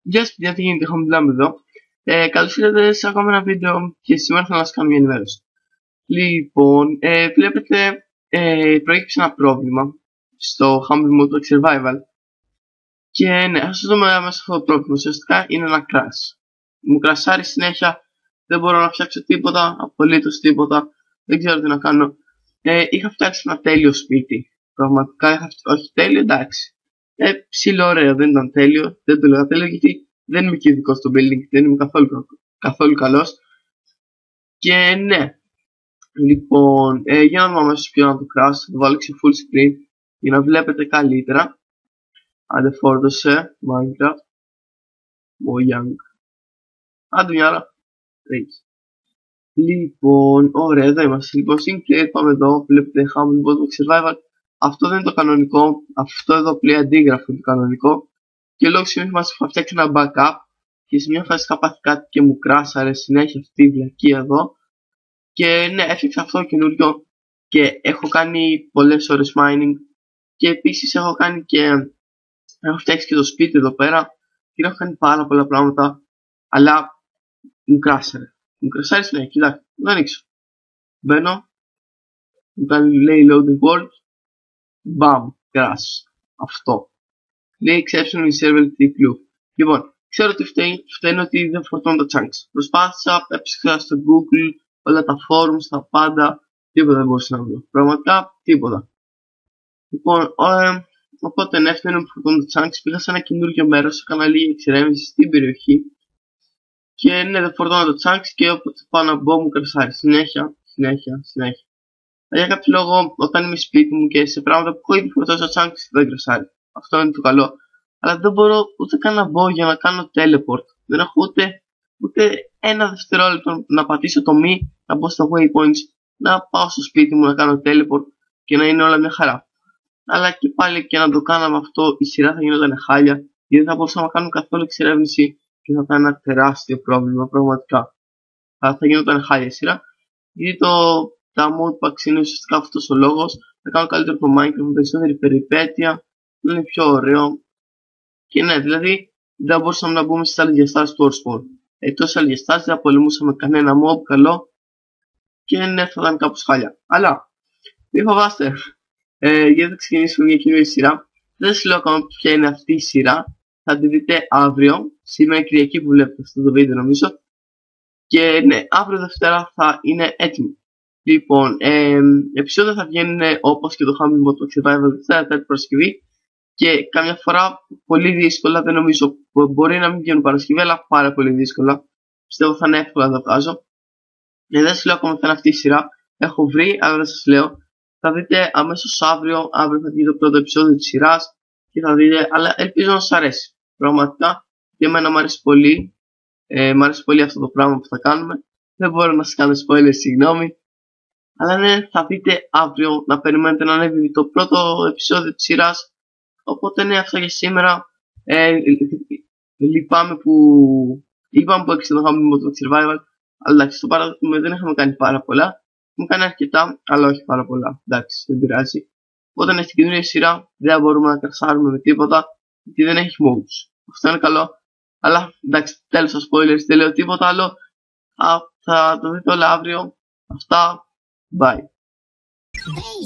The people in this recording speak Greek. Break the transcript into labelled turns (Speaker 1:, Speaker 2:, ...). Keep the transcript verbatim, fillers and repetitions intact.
Speaker 1: Γεια σας παιδιά, τι γίνεται, έχω μιλάμε εδώ. Ε, καλώς ήρθατε σε ακόμα ένα βίντεο και σήμερα θα σας κάνω μια ενημέρωση. Λοιπόν, ε, βλέπετε, ε, προέκυψε ένα πρόβλημα στο Humble Motorbike Survival και ναι, θα σας δούμε μέσα αυτό το πρόβλημα. Ουσιαστικά είναι ένα crash. Μου κρασάρει συνέχεια, δεν μπορώ να φτιάξω τίποτα, απολύτως τίποτα, δεν ξέρω τι να κάνω. Ε, είχα φτιάξει ένα τέλειο σπίτι. Πραγματικά είχα φτιάξει, όχι τέλειο, εντάξει. Ε, ψηλό ωραίο, δεν ήταν τέλειο, δεν το λέγα τέλειο γιατί δεν είμαι και ειδικό στο building, δεν είμαι καθόλου, καθόλου καλός. Και ναι, λοιπόν, ε, για να δούμε αμέσως ποιο είναι το crash, θα το βάλω σε full screen για να βλέπετε καλύτερα. Άντε φόρτωσε, Minecraft, Mojang, άντε μια ώρα, τρέχει. Λοιπόν, ωραία, εδώ είμαστε. Λοιπόν, Sinclair, πάμε εδώ, βλέπετε Humble Motorbike Survival. Αυτό δεν είναι το κανονικό, αυτό εδώ πλέον αντίγραφο είναι το κανονικό. Και λόγω συνήθως είχα φτιάξει ένα backup και σε μια φάση είχα πάθει κάτι και μου κράσαρε συνέχεια αυτή η βλακία εδώ. Και ναι, έφτιαξα αυτό καινούριο και έχω κάνει πολλές ώρες mining και επίσης έχω κάνει και έχω φτιάξει και το σπίτι εδώ πέρα και έχω κάνει πάρα πολλά πράγματα, αλλά μου κράσαρε. Μου κράσαρε συνέχεια, κοιτάξτε, δεν ανοίξω. Μπαίνω, μου κάνει λέει loading world, μπαμ, crash. Αυτό. Λέει exception in server clue. Λοιπόν, ξέρω ότι φταίει, φταίνει ότι δεν φορτώνω το chunks. Προσπάθησα, έψαξα στο Google, όλα τα forums, τα πάντα, τίποτα δεν μπορούσα να βρω. Πραγματικά τίποτα. Λοιπόν, ε, οπότε ναι, φταίνει που φορτώνω το chunks. Πήγα σε ένα καινούργιο μέρος, έκανα λίγη εξερεύνηση στην περιοχή. Και ναι, δεν φορτώνω το chunks και όποτε πάω να μπω μου κρασάρει. Συνέχεια, συνέχεια, συνέχεια. Για κάποιο λόγο, όταν είμαι σπίτι μου και σε πράγματα που έχω ήδη φορτώσει το chunks, δεν κρασάρει. Αυτό είναι το καλό. Αλλά δεν μπορώ ούτε καν να μπω για να κάνω teleport. Δεν έχω ούτε, ούτε ένα δευτερόλεπτο να πατήσω το μη, να μπω στα waypoints, να πάω στο σπίτι μου να κάνω teleport και να είναι όλα μια χαρά. Αλλά και πάλι και να το κάναμε αυτό, η σειρά θα γινόταν χάλια, γιατί δεν θα μπορούσα να κάνω καθόλου εξερεύνηση και θα ήταν ένα τεράστιο πρόβλημα πραγματικά. Θα, θα γινόταν χάλια η σειρά, γιατί το, τα modpacks είναι ουσιαστικά αυτός ο λόγος. Θα κάνω καλύτερο το Minecraft με περισσότερη περιπέτεια. Είναι πιο ωραίο. Και ναι, δηλαδή δεν μπορούσαμε να μπούμε στις άλλες διαστάσεις του Earthspawn. Εκτός άλλες διαστάσεις δεν απολυμούσαμε κανένα mob καλό και ναι, θα ήταν κάπως χάλια. Αλλά μην φοβάστε, ε, γιατί θα ξεκινήσουμε μια καινούργια σειρά. Δεν σας λέω ακόμα ποια είναι αυτή η σειρά. Θα τη δείτε αύριο, σήμερα Κυριακή που βλέπετε αυτό το βίντεο νομίζω. Και ναι, αύριο Δευτέρα θα είναι έτοιμη. Λοιπόν, ε, επεισόδια θα βγαίνουν όπως και το Humble Motorbike Survival Δευτέρα, Τετάρτη, Παρασκευή. Και καμιά φορά πολύ δύσκολα, δεν νομίζω, μπορεί να μην βγαίνουν Παρασκευή, αλλά πάρα πολύ δύσκολα. Πιστεύω θα είναι εύκολα να τα βγάζω. Ε, δεν σας λέω ακόμα θα είναι αυτή η σειρά. Έχω βρει, αλλά δεν σας λέω. Θα δείτε αμέσως αύριο, αύριο θα βγει το πρώτο επεισόδιο της σειράς και θα δείτε, αλλά ελπίζω να σας αρέσει. Πραγματικά, για μένα μου αρέσει πολύ. Ε, μ' αρέσει πολύ αυτό το πράγμα που θα κάνουμε. Δεν μπορώ να σας κάνω spoilers, συγγνώμη. Αλλά ναι, θα δείτε αύριο να περιμένετε να ανέβει το πρώτο επεισόδιο της σειράς. Οπότε ναι, αυτά για σήμερα. Ε, λυπάμαι που λυπάμαι που έξω το Humble Motorbike Survival. Αλλά εντάξει, στο παράδειγμα δεν είχαμε κάνει πάρα πολλά. Μου κάνει αρκετά, αλλά όχι πάρα πολλά. Εντάξει, δεν πειράζει. Όταν έχει την καινούργια σειρά, δεν μπορούμε να κρασάρουμε με τίποτα, γιατί δεν έχει modes. Αυτό είναι καλό. Αλλά εντάξει, τέλος τα spoilers, δεν λέω τίποτα άλλο. Α, θα το δείτε όλα αύριο. Αυτά, bye.